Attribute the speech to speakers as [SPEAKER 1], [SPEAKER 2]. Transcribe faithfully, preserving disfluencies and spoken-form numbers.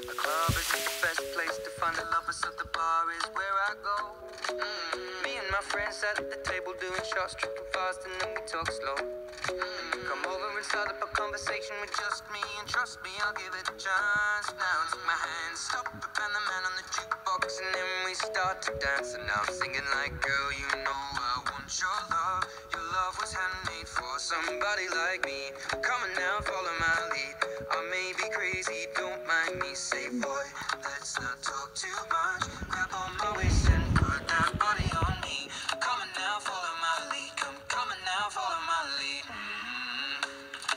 [SPEAKER 1] The club isn't the best place to find the lovers, so the bar is where I go. Mm. Me and my friends at the table doing shots, tripping fast, and then we talk slow. Mm. Come over and start up a conversation with just me, and trust me, I'll give it a chance. Now take my hand, stop it, and the man on the jukebox, and then we start to dance. And now I'm singing like, girl, you know I want your love. Your love was handmade for somebody like me. Come on now, follow my lead. I may be crazy, don't mind me. Say, boy, let's not talk too much.